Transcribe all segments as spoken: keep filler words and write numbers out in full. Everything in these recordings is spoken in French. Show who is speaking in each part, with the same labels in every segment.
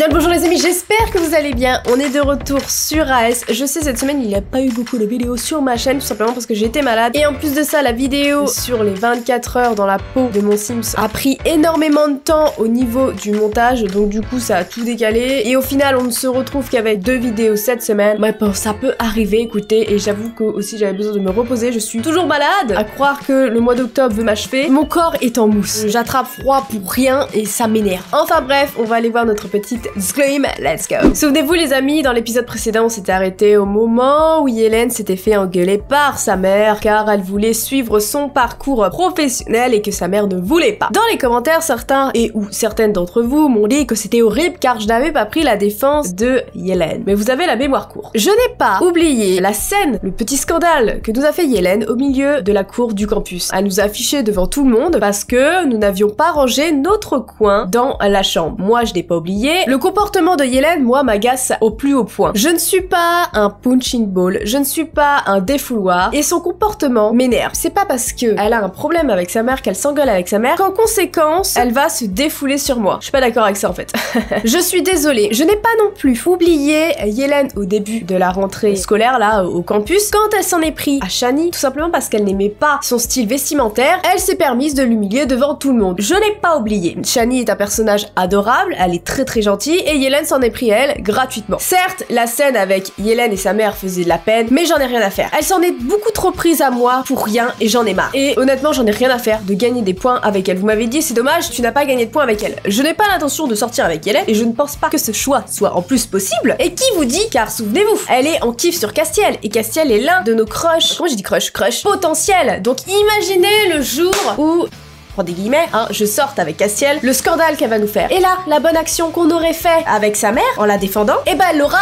Speaker 1: Bien le bonjour les amis, j'espère que vous allez bien. On est de retour sur A S. Je sais, cette semaine il n'y a pas eu beaucoup de vidéos sur ma chaîne, tout simplement parce que j'ai été malade. Et en plus de ça, la vidéo sur les vingt-quatre heures dans la peau de mon Sims a pris énormément de temps au niveau du montage. Donc du coup ça a tout décalé. Et au final on ne se retrouve qu'avec deux vidéos cette semaine. Mais bon, ça peut arriver, écoutez. Et j'avoue que aussi j'avais besoin de me reposer. Je suis toujours malade. À croire que le mois d'octobre veut m'achever. Mon corps est en mousse. J'attrape froid pour rien et ça m'énerve. Enfin bref, on va aller voir notre petite Scream, let's go. Souvenez-vous les amis, dans l'épisode précédent on s'était arrêté au moment où Yelen s'était fait engueuler par sa mère car elle voulait suivre son parcours professionnel et que sa mère ne voulait pas. Dans les commentaires, certains et ou certaines d'entre vous m'ont dit que c'était horrible car je n'avais pas pris la défense de Yelen. Mais vous avez la mémoire courte. Je n'ai pas oublié la scène, le petit scandale que nous a fait Yelen au milieu de la cour du campus. Elle nous a affiché devant tout le monde parce que nous n'avions pas rangé notre coin dans la chambre. Moi je n'ai pas oublié. Le comportement de Yelen, moi, m'agace au plus haut point. Je ne suis pas un punching ball, je ne suis pas un défouloir, et son comportement m'énerve. C'est pas parce que elle a un problème avec sa mère, qu'elle s'engueule avec sa mère, qu'en conséquence, elle va se défouler sur moi. Je suis pas d'accord avec ça, en fait. Je suis désolée, je n'ai pas non plus oublié Yelen au début de la rentrée scolaire, là, au campus, quand elle s'en est pris à Shani, tout simplement parce qu'elle n'aimait pas son style vestimentaire, elle s'est permise de l'humilier devant tout le monde. Je n'ai pas oublié. Shani est un personnage adorable, elle est très très gentille, et Yelen s'en est pris elle gratuitement. Certes, la scène avec Yelen et sa mère faisait de la peine, mais j'en ai rien à faire. Elle s'en est beaucoup trop prise à moi pour rien et j'en ai marre. Et honnêtement, j'en ai rien à faire de gagner des points avec elle. Vous m'avez dit, c'est dommage, tu n'as pas gagné de points avec elle. Je n'ai pas l'intention de sortir avec Yelen et je ne pense pas que ce choix soit en plus possible. Et qui vous dit, car souvenez-vous, elle est en kiff sur Castiel et Castiel est l'un de nos crushs. Comment j'ai dit crush? Crush potentiel. Donc imaginez le jour où, prends des guillemets, hein, je sorte avec Castiel, le scandale qu'elle va nous faire. Et là, la bonne action qu'on aurait fait avec sa mère, en la défendant, et ben elle l'aura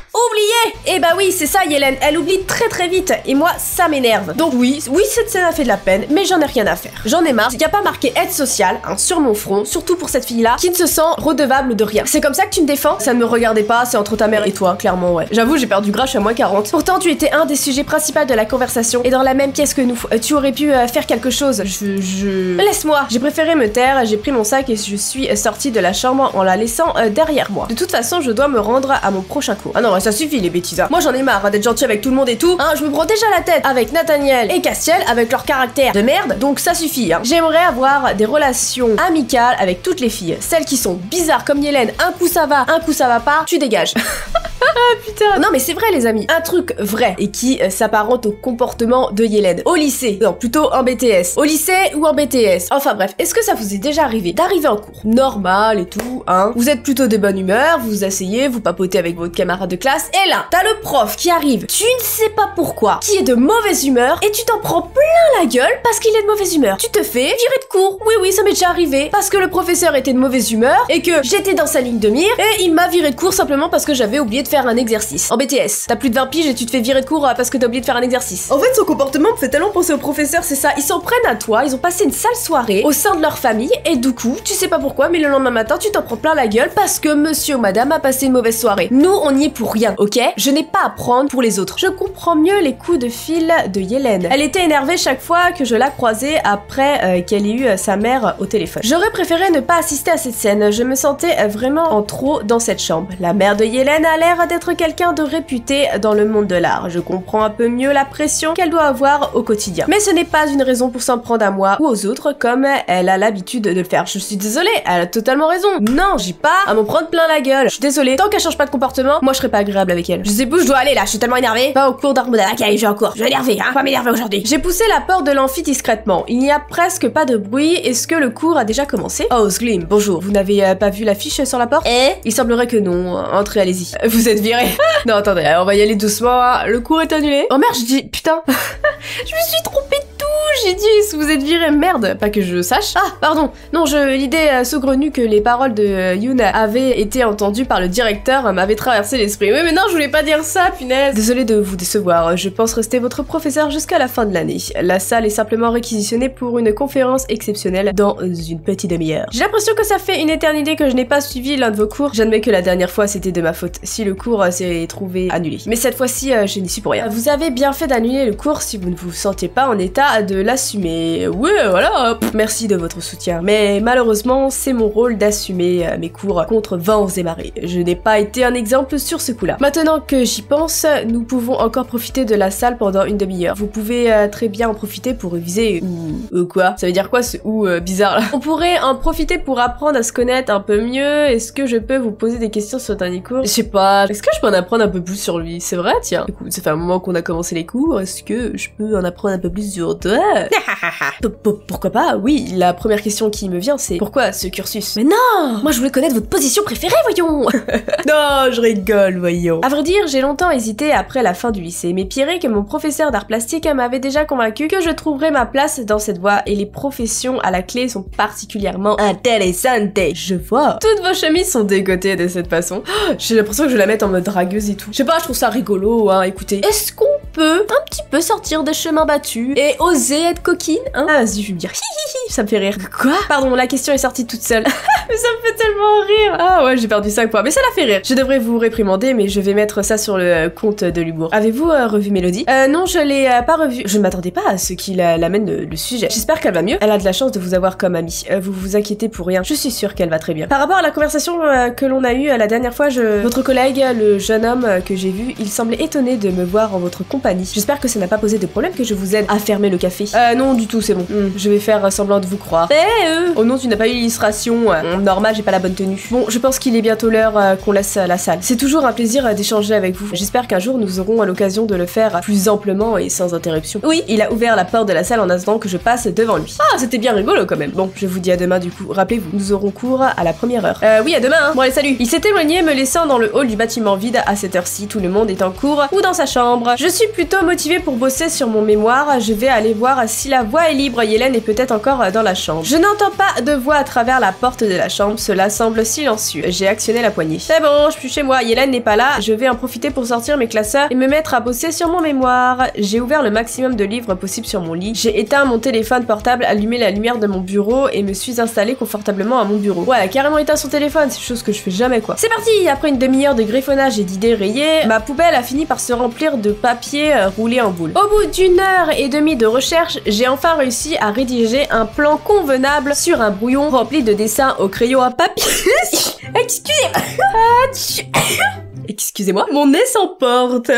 Speaker 1: oublié. Et bah oui, c'est ça Yelen, elle oublie très très vite et moi ça m'énerve. Donc oui, oui cette scène a fait de la peine, mais j'en ai rien à faire. J'en ai marre, il n'y a pas marqué aide sociale hein, sur mon front, surtout pour cette fille là qui ne se sent redevable de rien. C'est comme ça que tu me défends? Ça ne me regardait pas, c'est entre ta mère et toi, clairement ouais. J'avoue j'ai perdu grâce à moins quarante. Pourtant tu étais un des sujets principaux de la conversation et dans la même pièce que nous. Euh, tu aurais pu euh, faire quelque chose. Je... je... Laisse-moi. J'ai préféré me taire, j'ai pris mon sac et je suis sortie de la chambre en la laissant euh, derrière moi. De toute façon je dois me rendre à mon prochain cours. Ah non, ça suffit les bêtises. Moi j'en ai marre hein, d'être gentil avec tout le monde et tout. Hein, je me prends déjà la tête avec Nathaniel et Castiel avec leur caractère de merde, donc ça suffit. Hein. J'aimerais avoir des relations amicales avec toutes les filles. Celles qui sont bizarres comme Yelen, un coup ça va, un coup ça va pas, tu dégages. Ah putain. Non mais c'est vrai les amis, un truc vrai et qui euh, s'apparente au comportement de Yelen. Au lycée, non plutôt en B T S. Au lycée ou en B T S. Enfin bref, est-ce que ça vous est déjà arrivé d'arriver en cours normal et tout, hein? Vous êtes plutôt de bonne humeur, vous vous asseyez, vous papotez avec votre camarade de classe et là, t'as le prof qui arrive, tu ne sais pas pourquoi, qui est de mauvaise humeur et tu t'en prends plein la gueule parce qu'il est de mauvaise humeur. Tu te fais virer de cours. Oui oui, ça m'est déjà arrivé parce que le professeur était de mauvaise humeur et que j'étais dans sa ligne de mire et il m'a viré de cours simplement parce que j'avais oublié de faire un exercice. En B T S, t'as plus de vingt piges et tu te fais virer de cours parce que t'as oublié de faire un exercice. En fait, son comportement me fait tellement penser au professeur, c'est ça. Ils s'en prennent à toi, ils ont passé une sale soirée au sein de leur famille et du coup, tu sais pas pourquoi, mais le lendemain matin, tu t'en prends plein la gueule parce que monsieur ou madame a passé une mauvaise soirée. Nous, on y est pour rien, ok? Je n'ai pas à prendre pour les autres. Je comprends mieux les coups de fil de Yelen. Elle était énervée chaque fois que je la croisais après euh, qu'elle ait eu euh, sa mère au téléphone. J'aurais préféré ne pas assister à cette scène. Je me sentais euh, vraiment en trop dans cette chambre. La mère de Yelen a l'air d'être quelqu'un de réputé dans le monde de l'art. Je comprends un peu mieux la pression qu'elle doit avoir au quotidien. Mais ce n'est pas une raison pour s'en prendre à moi ou aux autres comme elle a l'habitude de le faire. Je suis désolée, elle a totalement raison. Non, j'ai pas à m'en prendre plein la gueule. Je suis désolée, tant qu'elle change pas de comportement, moi je serais pas agréable avec elle. Je sais où je dois aller là, je suis tellement énervée. Pas au cours d'Armada, qui arrive, j'ai en cours. Je vais énerver, hein, pas m'énerver aujourd'hui. J'ai poussé la porte de l'amphi discrètement. Il n'y a presque pas de bruit. Est-ce que le cours a déjà commencé? Oh, Scream, bonjour. Vous n'avez euh, pas vu l'affiche sur la porte? Eh? Il semblerait que non. Entrez, allez-y. Vous êtes virés. Non, attendez, on va y aller doucement. Hein. Le cours est annulé. Oh merde, je dis, putain. Je me suis trompée de tout. J'ai dit, vous êtes virés, merde. Pas que je sache. Ah, pardon. Non, je l'idée euh, saugrenue que les paroles de euh, Yoon avaient été entendues par le directeur euh, m'avait traversé l'esprit. Oui, mais non, je voulais pas dire ça, punaise. Désolée de vous décevoir. Je pense rester votre professeur jusqu'à la fin de l'année. La salle est simplement réquisitionnée pour une conférence exceptionnelle dans une petite demi-heure. J'ai l'impression que ça fait une éternité que je n'ai pas suivi l'un de vos cours. J'admets que la dernière fois, c'était de ma faute. Si le cours euh, s'est trouvé annulé. Mais cette fois-ci, euh, je n'y suis pour rien. Vous avez bien fait d'annuler le cours si vous ne vous sentiez pas en état de l'assumer. Ouais, voilà, pff, merci de votre soutien. Mais malheureusement, c'est mon rôle d'assumer euh, mes cours contre vents et marées. Je n'ai pas été un exemple sur ce coup-là. Maintenant que j'y pense, nous pouvons encore profiter de la salle pendant une demi-heure. Vous pouvez euh, très bien en profiter pour réviser ou euh, quoi? Ça veut dire quoi ce ou euh, bizarre là? On pourrait en profiter pour apprendre à se connaître un peu mieux. Est-ce que je peux vous poser des questions sur le dernier cours? Je sais pas. Est-ce que je peux en apprendre un peu plus sur lui? C'est vrai, tiens. Écoute, ça fait un moment qu'on a commencé les cours. Est-ce que je peux en apprendre un peu plus sur toi? Pourquoi pas? Oui, la première question qui me vient, c'est pourquoi ce cursus? Mais non! Moi je voulais connaître votre position préférée, voyons. Non, je rigole, voyons. À vrai dire, j'ai longtemps hésité après la fin du lycée, mais Pierrick, mon professeur d'art plastique, m'avait déjà convaincu que je trouverais ma place dans cette voie et les professions à la clé sont particulièrement intéressantes. Je vois. Toutes vos chemises sont dégotées de cette façon. Oh, j'ai l'impression que je vais la mettre en mode dragueuse et tout. Je sais pas, je trouve ça rigolo, hein, écoutez. Est-ce qu'on peut un petit peu sortir des chemins battus et oser être coquine, hein? Ah, vas-y, je vais me dire hihihi, ça me fait rire. Quoi? Pardon, la question est sortie toute seule. Mais ça me fait tellement rire. Ah ouais, j'ai perdu cinq points, mais ça l'a fait rire. Je devrais vous réprimander, mais je vais mettre ça sur le compte de l'humour. Avez-vous euh, revu Mélodie? Euh, non, je l'ai euh, pas revue. Je ne m'attendais pas à ce qu'il euh, l'amène le, le sujet. J'espère qu'elle va mieux. Elle a de la chance de vous avoir comme amie. Euh, vous vous inquiétez pour rien. Je suis sûre qu'elle va très bien. Par rapport à la conversation euh, que l'on a eue euh, la dernière fois, je... votre collègue, le jeune homme euh, que j'ai vu, il semblait étonné de me voir en votre compagnie. J'espère que ça n'a pas posé de problème que je vous aide à fermer le café. Euh, non, du tout, c'est bon. Mm, je vais faire euh, semblant de vous croire. Eh euh... Oh non, tu n'as pas eu l'illustration. Euh, normal, j'ai pas la bonne tenue. Bon, je pense qu'il est bientôt l'heure euh, qu'on laisse euh, la salle. C'est toujours un plaisir euh, d'échanger avec vous. J'espère qu'un jour nous aurons l'occasion de le faire plus amplement et sans interruption. Oui, il a ouvert la porte de la salle en attendant que je passe devant lui. Ah, c'était bien rigolo quand même. Bon, je vous dis à demain du coup. Rappelez-vous, nous aurons cours à la première heure. Euh, oui, à demain, hein. Bon allez, salut. Il s'est éloigné, me laissant dans le hall du bâtiment vide à cette heure-ci. Tout le monde est en cours ou dans sa chambre. Je suis plutôt motivée pour bosser sur mon mémoire. Je vais aller voir si la voie est libre. Yélène est peut-être encore dans la chambre. Je n'entends pas de voix à travers la porte de la chambre. Cela semble silencieux. J'ai actionné la poignée. C'est bon, je suis chez moi. Yélène n'est pas là. Je vais en profiter pour sortir mes classeurs et me mettre à bosser sur mon mémoire. J'ai ouvert le maximum de livres possible sur mon lit. J'ai éteint mon téléphone portable, allumé la lumière de mon bureau et me suis installée confortablement à mon bureau. Ouais, elle a carrément éteint son téléphone. C'est chose que je fais jamais quoi. C'est parti. Après une demi-heure de griffonnage et d'idées rayées, ma poubelle a fini par se remplir de papier euh, roulé en boule. Au bout d'une heure et demie de recherche, j'ai enfin réussi à rédiger un plan convenable sur un brouillon rempli de dessins au crayon à papier. Excusez-moi. Excusez-moi, mon nez s'emporte.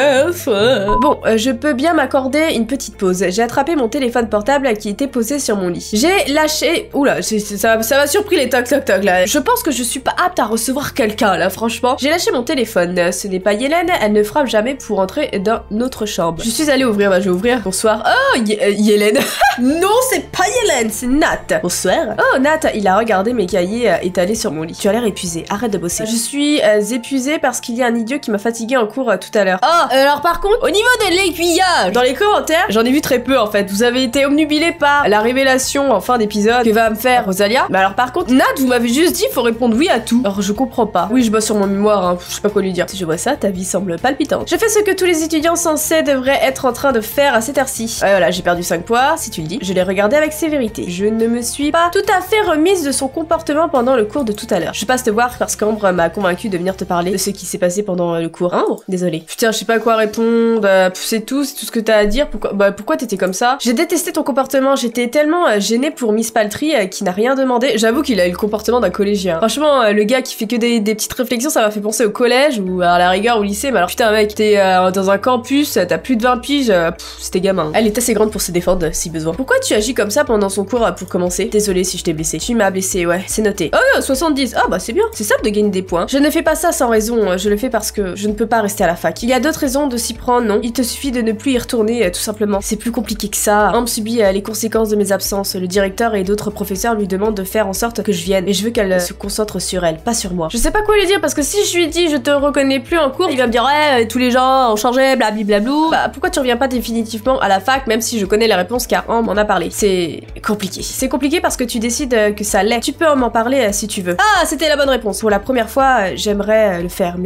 Speaker 1: Bon, euh, je peux bien m'accorder une petite pause. J'ai attrapé mon téléphone portable qui était posé sur mon lit. J'ai lâché... Oula, c'est, c'est, ça, ça m'a surpris les toc toc toc là. Je pense que je suis pas apte à recevoir quelqu'un là, franchement. J'ai lâché mon téléphone. Ce n'est pas Yélène, elle ne frappe jamais pour entrer dans notre chambre. Je suis allée ouvrir, bah je vais ouvrir. Bonsoir. Oh, y euh, Yélène. Non, c'est pas Yélène, c'est Nat. Bonsoir. Oh, Nat, il a regardé mes cahiers euh, étalés sur mon lit. Tu as l'air épuisé, arrête de bosser. Je suis euh, épuisée parce qu'il y a un idiot qui m'a fatigué en cours euh, tout à l'heure. Oh, euh, alors par contre, au niveau de l'aiguillage, dans les commentaires, j'en ai vu très peu en fait. Vous avez été omnubilés par la révélation en fin d'épisode que va me faire Rosalia. Mais alors par contre, Nat, vous m'avez juste dit faut répondre oui à tout. Alors je comprends pas. Oui, je bosse sur mon mémoire, hein. Je sais pas quoi lui dire. Si je vois ça, ta vie semble palpitante. Je fais ce que tous les étudiants censés devraient être en train de faire à cette heure-ci. Ouais, voilà, j'ai perdu cinq points, si tu le dis. Je l'ai regardé avec sévérité. Je ne me suis pas tout à fait remise de son comportement pendant le cours de tout à l'heure. Je passe te voir parce qu'Ambre m'a convaincu de venir te parler de ce qui s'est passé pendant le cours. Ambre, désolé. Putain, je sais pas quoi répondre. Euh, c'est tout, c'est tout ce que t'as à dire. Pourquoi, bah, pourquoi t'étais comme ça? J'ai détesté ton comportement. J'étais tellement euh, gênée pour Miss Paltry euh, qui n'a rien demandé. J'avoue qu'il a eu le comportement d'un collégien. Franchement, euh, le gars qui fait que des, des petites réflexions, ça m'a fait penser au collège ou à la rigueur au lycée. Mais alors putain mec, t'es euh, dans un campus, t'as plus de vingt piges, euh, c'était gamin. Elle est assez grande pour se défendre si besoin. Pourquoi tu agis comme ça pendant son cours euh, pour commencer? Désolé si je t'ai blessé. Tu m'as blessé, ouais, c'est noté. Oh, soixante-dix. Ah bah c'est bien. C'est simple de gagner des points. Je ne fais pas ça sans raison. Je le fais parce que je ne peux pas rester à la fac. Il y a d'autres raisons de s'y prendre, non? Il te suffit de ne plus y retourner, euh, tout simplement. C'est plus compliqué que ça. Ambre subit euh, les conséquences de mes absences. Le directeur et d'autres professeurs lui demandent de faire en sorte que je vienne. Et je veux qu'elle euh, se concentre sur elle, pas sur moi. Je sais pas quoi lui dire parce que si je lui dis je te reconnais plus en cours, il va me dire ouais, euh, tous les gens ont changé, blablabla. Bah pourquoi tu reviens pas définitivement à la fac, même si je connais la réponse car Ambre m'en a parlé? C'est compliqué. C'est compliqué parce que tu décides euh, que ça l'est. Tu peux m'en parler euh, si tu veux. Ah, c'était la bonne réponse. Pour la première fois, euh, j'aimerais euh, le faire, mais je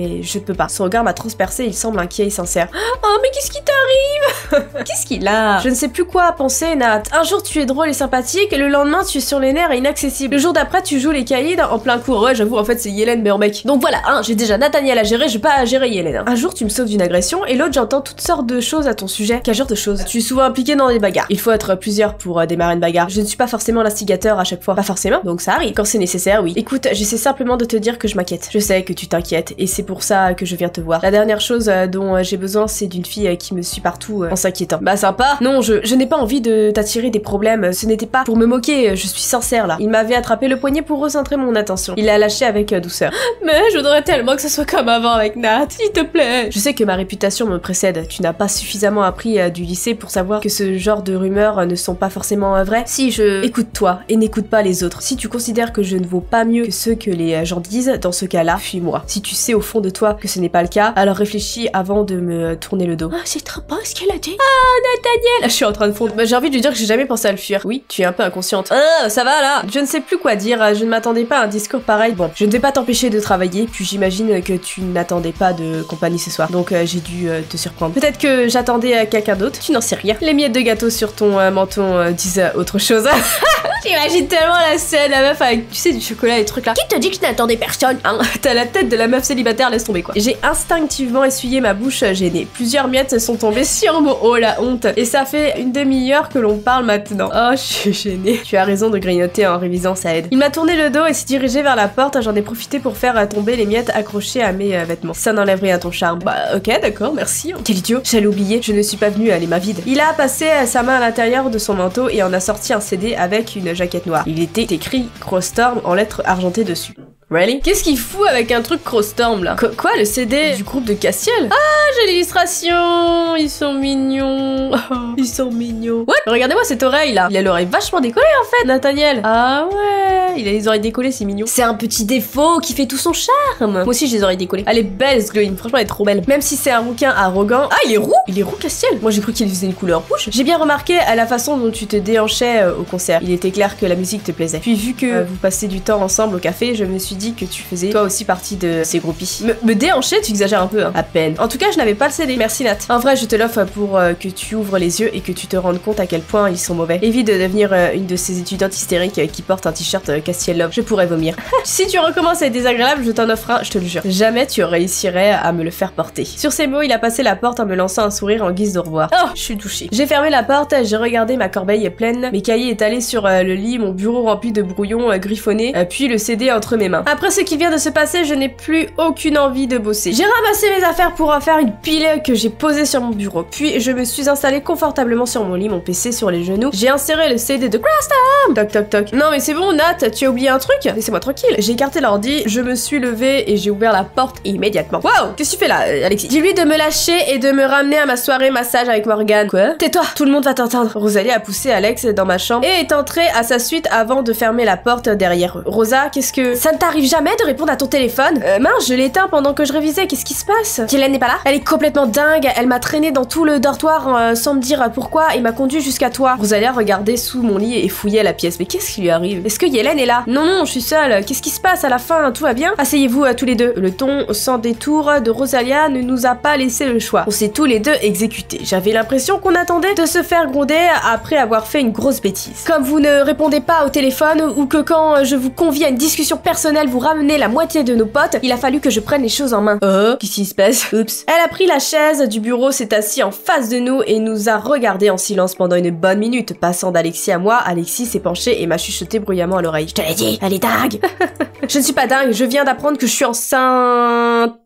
Speaker 1: peux pas. Son regard m'a transpercé, il semble inquiet et sincère. Oh mais qu'est-ce qui t'arrive? Qu'est-ce qu'il a? Je ne sais plus quoi penser, Nat. Un jour tu es drôle et sympathique, et le lendemain tu es sur les nerfs et inaccessible. Le jour d'après tu joues les caïds en plein cours. Ouais j'avoue en fait c'est Yélène meilleur mec. Donc voilà, hein, j'ai déjà Nathaniel à gérer, je vais pas à gérer Yélène. Hein. Un jour tu me sauves d'une agression et l'autre j'entends toutes sortes de choses à ton sujet. Quel genre de choses? Tu es souvent impliqué dans des bagarres. Il faut être plusieurs pour euh, démarrer une bagarre. Je ne suis pas forcément l'instigateur à chaque fois. Pas forcément, donc ça arrive. Quand c'est nécessaire, oui. Écoute, j'essaie simplement de te dire que je m'inquiète. Je sais que tu t'inquiètes et c'est pour ça que je viens te voir. La dernière chose euh, dont euh, j'ai besoin c'est d'une fille euh, qui me suit partout euh, en s'inquiétant. Bah sympa. Non, je, je n'ai pas envie de t'attirer des problèmes. Ce n'était pas pour me moquer, je suis sincère là. Il m'avait attrapé le poignet pour recentrer mon attention. Il l'a lâché avec euh, douceur. Mais je voudrais tellement que ce soit comme avant avec Nat, s'il te plaît. Je sais que ma réputation me précède. Tu n'as pas suffisamment appris euh, du lycée pour savoir que ce genre de rumeurs euh, ne sont pas forcément euh, vraies. Si je... Écoute-toi et n'écoute pas les autres. Si tu considères que je ne vaux pas mieux que ce que les euh, gens disent, dans ce cas-là, fuis-moi. Si tu sais au fond de toi que ce n'est pas le cas, alors réfléchis avant de me tourner le dos. Ah, c'est trop beau ce qu'elle a dit. Ah, Nathaniel. Je suis en train de fondre. Bah, j'ai envie de lui dire que j'ai jamais pensé à le fuir. Oui, tu es un peu inconsciente. Ah, ça va là. Je ne sais plus quoi dire. Je ne m'attendais pas à un discours pareil. Bon, je ne vais pas t'empêcher de travailler, puis j'imagine que tu n'attendais pas de compagnie ce soir. Donc euh, j'ai dû euh, te surprendre. Peut-être que j'attendais euh, quelqu'un d'autre. Tu n'en sais rien. Les miettes de gâteau sur ton euh, menton euh, disent euh, autre chose. J'imagine tellement la scène, la meuf avec, tu sais, du chocolat et des trucs là. Qui te dit que je n'attendais personne, hein? T'as la tête de la meuf célibataire, laisse tomber quoi. J'ai instinctivement essuyé ma bouche gênée. Plusieurs miettes sont tombées sur mon haut, la honte. Et ça fait une demi-heure que l'on parle maintenant. Oh, je suis gênée. Tu as raison de grignoter en révisant, ça aide. Il m'a tourné le dos et s'est dirigé vers la porte. J'en ai profité pour faire tomber les miettes accrochées à mes euh, vêtements. Ça n'enlève rien à ton charme. Bah, ok, d'accord, merci. Quel idiot. J'allais oublier, je ne suis pas venue à les mains vides. Il a passé euh, sa main à l'intérieur de son manteau et en a sorti un C D avec une jaquette noire. Il était écrit Crossstorm en lettres argentées dessus. Really? Qu'est-ce qu'il fout avec un truc Crossstorm là? Qu quoi, le C D du groupe de Castiel? Ah, j'ai l'illustration. Ils sont mignons. Oh, ils sont mignons. What? Regardez-moi cette oreille là. Il a l'oreille vachement décollée en fait, Nathaniel. Ah ouais, il a les oreilles décollées, c'est mignon. C'est un petit défaut qui fait tout son charme. Moi aussi j'ai les oreilles décollées. Elle est belle, Sglowin. Franchement, elle est trop belle. Même si c'est un rouquin arrogant. Ah, il est roux. Il est roux, Castiel. Moi j'ai cru qu'il faisait une couleur rouge. J'ai bien remarqué à la façon dont tu te déhanchais euh, au concert. Il était clair que la musique te plaisait. Puis vu que euh, vous passez du temps ensemble au café, je me suis dit que tu faisais toi aussi partie de ces groupies. Me, me déhancher, tu exagères un peu, hein. À peine. En tout cas, je n'avais pas le C D. Merci Nat. En vrai, je te l'offre pour euh, que tu ouvres les yeux et que tu te rendes compte à quel point ils sont mauvais. Évite de devenir euh, une de ces étudiantes hystériques euh, qui portent un t-shirt euh, Castiel Love. Je pourrais vomir. Si tu recommences à être désagréable, je t'en offre un, je te le jure. Jamais tu réussirais à me le faire porter. Sur ces mots, il a passé la porte en me lançant un sourire en guise de revoir. Oh, je suis touchée. J'ai fermé la porte, j'ai regardé ma corbeille pleine, mes cahiers étalés sur euh, le lit, mon bureau rempli de brouillons euh, griffonnés, euh, puis le C D entre mes mains. Après ce qui vient de se passer, je n'ai plus aucune envie de bosser. J'ai ramassé mes affaires pour en faire une pile que j'ai posée sur mon bureau. Puis je me suis installée confortablement sur mon lit, mon P C sur les genoux. J'ai inséré le C D de Crossstorm. Toc toc toc. Non mais c'est bon Nat, tu as oublié un truc? Laissez-moi tranquille. J'ai écarté l'ordi, je me suis levée et j'ai ouvert la porte immédiatement. Waouh, qu'est-ce que tu fais là, euh, Alexis? Dis-lui de me lâcher et de me ramener à ma soirée massage avec Morgane. Quoi? Tais-toi, tout le monde va t'entendre. Rosalie a poussé Alex dans ma chambre et est entrée à sa suite avant de fermer la porte derrière eux. Rosa, qu'est-ce que... Ça ne t'arrive jamais de répondre à ton téléphone? Euh, mince, je l'ai éteint pendant que je révisais, qu'est-ce qui se passe? Hélène n'est pas là? Elle est complètement dingue, elle m'a traîné dans tout le dortoir euh, sans me dire pourquoi et m'a conduit jusqu'à toi. Rosalia regardait sous mon lit et fouillait la pièce. Mais qu'est-ce qui lui arrive? Est-ce que Hélène est là? Non, non, je suis seule. Qu'est-ce qui se passe à la fin? Tout va bien? Asseyez-vous à tous les deux. Le ton sans détour de Rosalia ne nous a pas laissé le choix. On s'est tous les deux exécutés. J'avais l'impression qu'on attendait de se faire gronder après avoir fait une grosse bêtise. Comme vous ne répondez pas au téléphone ou que quand je vous convie à une discussion personnelle, vous ramenez la moitié de nos potes, il a fallu que je prenne les choses en main. Oh, qu'est-ce qui se passe? Oups. Elle a pris la chaise du bureau, s'est assise en face de nous et nous a regardé en silence pendant une bonne minute. Passant d'Alexis à moi, Alexis s'est penché et m'a chuchoté bruyamment à l'oreille. Je te l'ai dit, elle est dingue. Je ne suis pas dingue, je viens d'apprendre que je suis enceinte...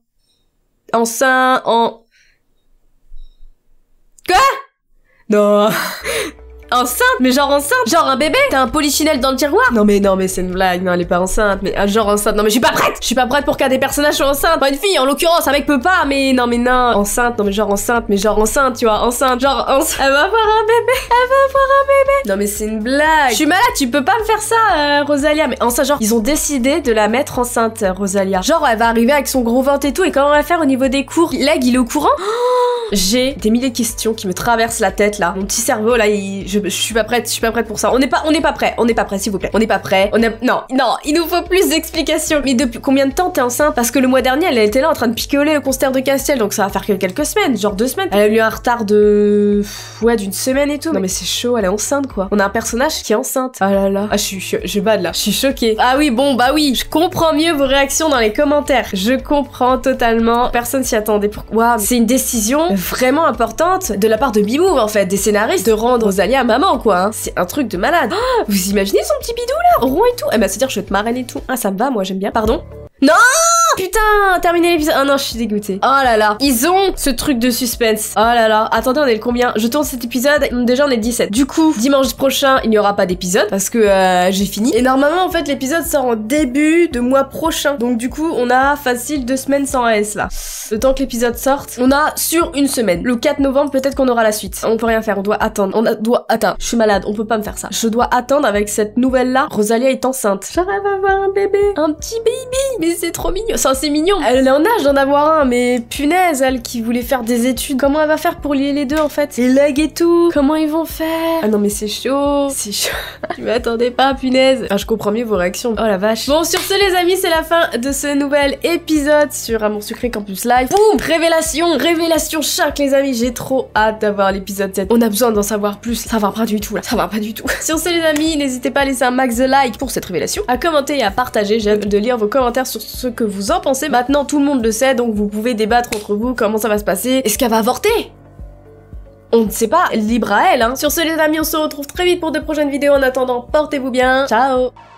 Speaker 1: Enceinte... en... Quoi? Non... Enceinte? Mais genre enceinte? Genre un bébé? T'as un polichinelle dans le tiroir? Non mais non mais c'est une blague, non elle est pas enceinte, mais ah, genre enceinte, non mais je suis pas prête! Je suis pas prête pour qu'un des personnages soit enceinte, pas une fille en l'occurrence, un mec peut pas, mais non mais non, enceinte, non mais genre enceinte, mais genre enceinte, tu vois, enceinte, genre enceinte, elle va avoir un bébé, elle va avoir un bébé! Non mais c'est une blague! Je suis malade, tu peux pas me faire ça, euh, Rosalia, mais enceinte, genre, ils ont décidé de la mettre enceinte, Rosalia. Genre elle va arriver avec son gros ventre et tout, et comment on va faire au niveau des cours? Leg, il est au courant? Oh J'ai des milliers de questions qui me traversent la tête là. Mon petit cerveau là, il... je, je suis pas prête, je suis pas prête pour ça. On n'est pas, on n'est pas prêt, on n'est pas prêt, s'il vous plaît. On n'est pas prêt. On est... Non, non, il nous faut plus d'explications. Mais depuis combien de temps t'es enceinte? Parce que le mois dernier, elle était là en train de picoler le concert de Castiel, donc ça va faire que quelques semaines, genre deux semaines. Elle a eu un retard de, ouais, d'une semaine et tout. Non mais c'est chaud, elle est enceinte quoi. On a un personnage qui est enceinte. Ah là là, ah je suis, je, je bade là, je suis choquée. Ah oui, bon bah oui, je comprends mieux vos réactions dans les commentaires. Je comprends totalement. Personne s'y attendait. Pourquoi? C'est une décision vraiment importante de la part de Bibou en fait, des scénaristes, de rendre Rosalia maman quoi. Hein. C'est un truc de malade. Oh, vous imaginez son petit bidou là, rond et tout? Eh bah c'est-à-dire je vais te marraine et tout. Ah ça me va, moi j'aime bien. Pardon? Non! Putain, terminé l'épisode. Oh non, je suis dégoûtée. Oh là là. Ils ont ce truc de suspense. Oh là là. Attendez, on est le combien? Je tourne cet épisode. Déjà, on est dix-sept. Du coup, dimanche prochain, il n'y aura pas d'épisode parce que euh, j'ai fini. Et normalement, en fait, l'épisode sort en début de mois prochain. Donc du coup, on a facile deux semaines sans A S là. Le temps que l'épisode sorte, on a sur une semaine. Le quatre novembre, peut-être qu'on aura la suite. On peut rien faire. On doit attendre. On a, doit attendre. Je suis malade. On peut pas me faire ça. Je dois attendre avec cette nouvelle là. Rosalia est enceinte. J'arrive à avoir un bébé. Un petit baby. Mais c'est trop mignon. Ça, c'est mignon. Elle est en âge d'en avoir un, mais punaise, elle qui voulait faire des études. Comment elle va faire pour lier les deux en fait? Les legs et tout. Comment ils vont faire? Ah non, mais c'est chaud. C'est chaud. Je m'attendais pas, punaise. Ah, je comprends mieux vos réactions. Oh la vache. Bon, sur ce, les amis, c'est la fin de ce nouvel épisode sur Amour Sucré Campus Live. Boum! Révélation! Révélation choc, les amis. J'ai trop hâte d'avoir l'épisode sept. On a besoin d'en savoir plus. Ça va pas du tout là. Ça va pas du tout. Sur ce, les amis, n'hésitez pas à laisser un max de like pour cette révélation, à commenter et à partager. J'ai hâte de lire vos commentaires sur ce que vous en pensez. Maintenant, tout le monde le sait, donc vous pouvez débattre entre vous comment ça va se passer. Est-ce qu'elle va avorter? On ne sait pas, libre à elle, hein. Sur ce, les amis, on se retrouve très vite pour de prochaines vidéos. En attendant, portez-vous bien. Ciao!